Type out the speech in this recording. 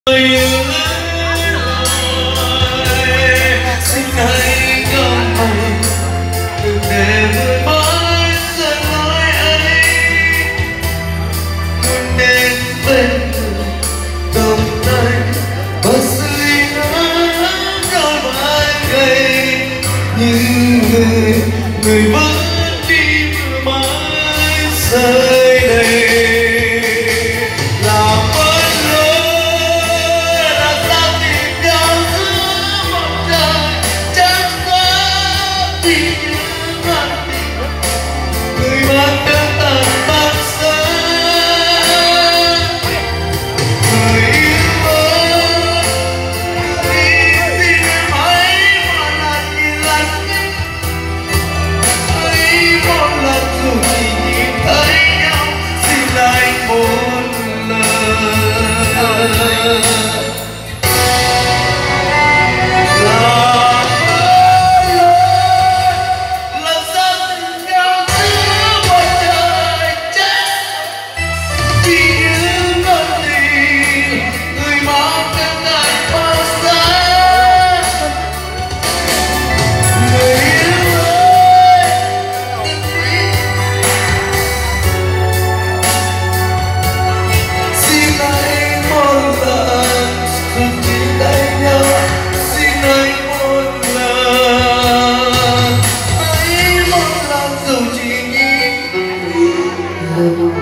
Người ơi, xin hãy ngậm ngùi đừng để người mới giờ nói ấy luôn đến bên người cầm tay và dưới nắng đôi vai gầy nhưng người vẫn đi vừa mãi rơi đây. Thank you.